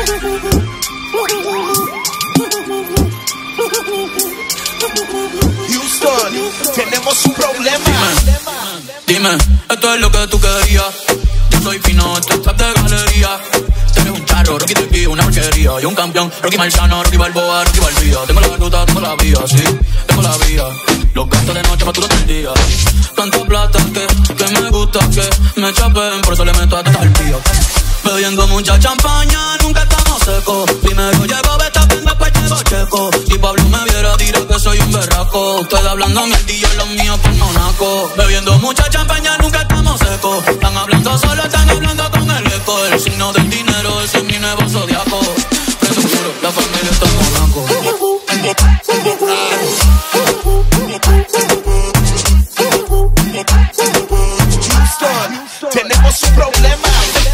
Houston, tenemos un problema. Dime, esto es lo que tú querías. Yo soy fino, esto es trap de galería. Tienes un charro, Rocky Tequi, una porquería. Yo un campeón, Rocky Marciano, Rocky Balboa, Rocky Balbía. Tengo la ruta, tengo la vía, sí, tengo la vía. Los gastos de noche, facturo todo el día. Tanta plata que me gusta que me chapen, por eso le meto hasta el día. Bebiendo mucha champaña, nunca estamos secos. Primero llego Verstappen, después llego Checo. Si Pablo me viera, dirá que soy un berraco. Ustedes hablando mierdillo, los míos con Monaco. Bebiendo mucha champaña, nunca estamos secos. Están hablando solo, están hablando con el eco. El signo del dinero, ese es mi nuevo zodiaco. Prendo un puro, la familia está en Monaco. Houston, tenemos un problema.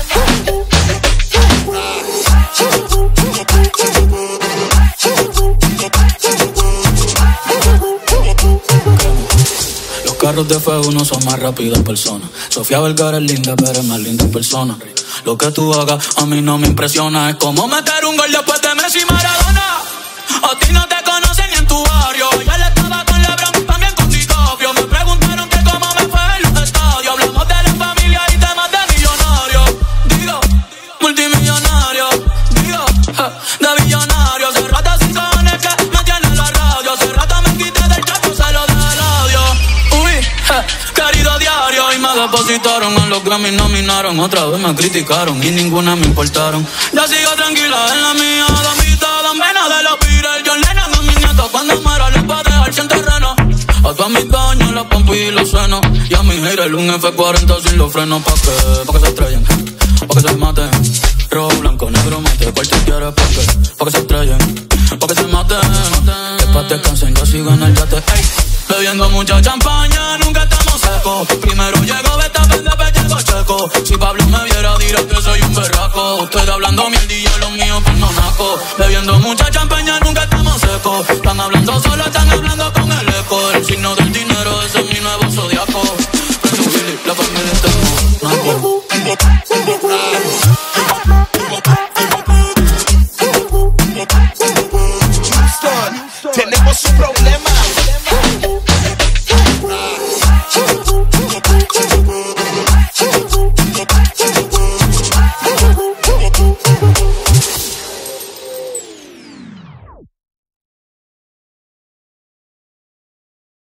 Los carros de fuego no son más rápidos en persona. Sofía Vergara es linda, pero es más linda en persona. Lo que tú hagas a mí no me impresiona. Es como meter un gol después de Messi y Maradona. A ti no te conocen ni en tu barrio. Ya le estaba con LeBron, también con DiCaprio. Me preguntaron que cómo me fue en los estadios. Hablamos de la familia y temas de millonarios. Digo, multimillonario. Digo, de billonario. Hace rato sin cojones que me tiene la radio. Hace rato me quité del chacho, se lo dejé el audio. Uy, querido diario. Y me depositaron en los Grammy, nominaron. Otra vez me criticaron y ninguna me importaron. Ya sigo tranquila en la mía. Dan pena de los Beatles, John Lennon a mis nietos. Cuando muera les va a dejar sin terreno. A todas mis daños, la pompa y los senos. Y a mis haters un F40 sin los frenos. Pa' que se estrellen, pa' que se maten. Rojo, blanco, negro, mate. ¿Cuál tú quieres? Pa' que se estrellen, pa' que se maten. Después descansen, yo sigo en el yate. Ey, bebiendo mucha champaña, nunca estamos secos. Primero llego Verstappen, después llego Checo. Si Pablo me viera, dirá que soy un berraco. Ustedes hablando mierdillo, los míos con Monaco. Bebiendo mucha champaña, nunca estamos secos. Están hablando solo, están hablando con el eco. El signo del dinero